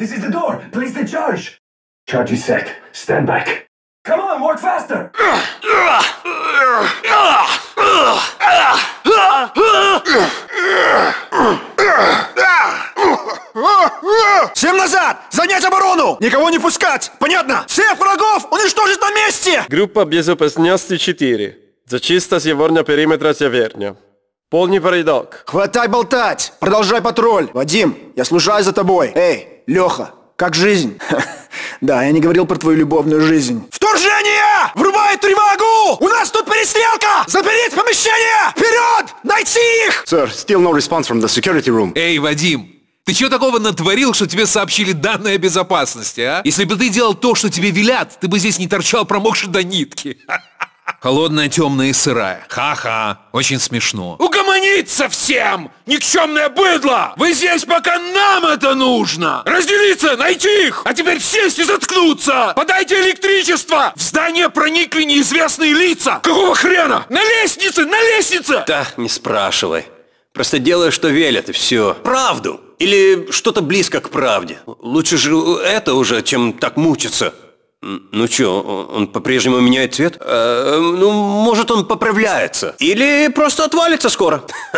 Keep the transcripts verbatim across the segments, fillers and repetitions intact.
This is the door. Place the charge. Charge is set. Stand back. Come on, work faster. Всем назад! Занять оборону! Никого не пускать! Понятно? Всех врагов уничтожить на месте! Группа безопасности четыре. Зачистка сегодня периметра северня. Полный порядок. Хватай болтать! Продолжай патруль! Вадим, я слушаюсь за тобой. Эй, Леха, как жизнь? Да, я не говорил про твою любовную жизнь. Вторжение! Врубай тревогу! У нас тут перестрелка! Запереть помещение! Вперед! Найти их! Sir, still no response from the security room. Эй, Вадим! Ты чего такого натворил, что тебе сообщили данные о безопасности, а? Если бы ты делал то, что тебе велят, ты бы здесь не торчал промокший до нитки. Холодная, темная и сырая. Ха-ха, очень смешно. Угомониться всем! Никчемное быдло! Вы здесь, пока нам это нужно! Разделиться, найти их! А теперь сесть и заткнуться! Подайте электричество! В здание проникли неизвестные лица! Какого хрена? На лестнице, на лестнице! Да, не спрашивай. Просто делаю, что велят, и все. Правду! Или что-то близко к правде. Лучше же это уже, чем так мучиться. Ну чё, он по-прежнему меняет цвет? Э, ну, может, он поправляется. Или просто отвалится скоро.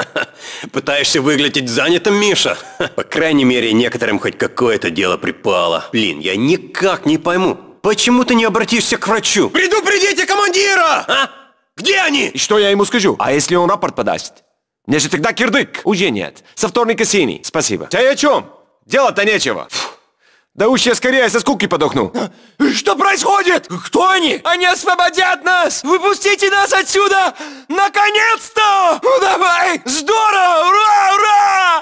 Пытаешься выглядеть занятым, Миша? По крайней мере, некоторым хоть какое-то дело припало. Блин, я никак не пойму, почему ты не обратишься к врачу? Предупредите командира! А? Где они? И что я ему скажу? А если он рапорт подаст? Мне же тогда кирдык. Уже нет. Со вторника синий. Спасибо. Ты о чем? Делать-то нечего. Да уж я скорее со скуки подохну. Что происходит? Кто они? Они освободят нас! Выпустите нас отсюда! Наконец-то! Ну давай! Здорово! Ура! Ура!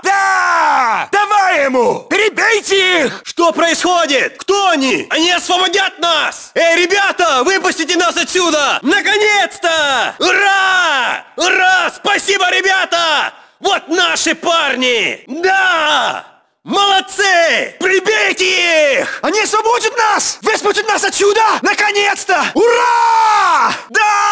Да! Давай ему! Перебейте их! Что происходит? Кто они? Они освободят нас! Эй, ребята, выпустите нас отсюда! Наконец-то! Ура! Ура! Спасибо, ребята! Вот наши парни! Да! Молодцы! Прибейте их! Они освободят нас! Выспустят нас отсюда! Наконец-то! Ура! Да!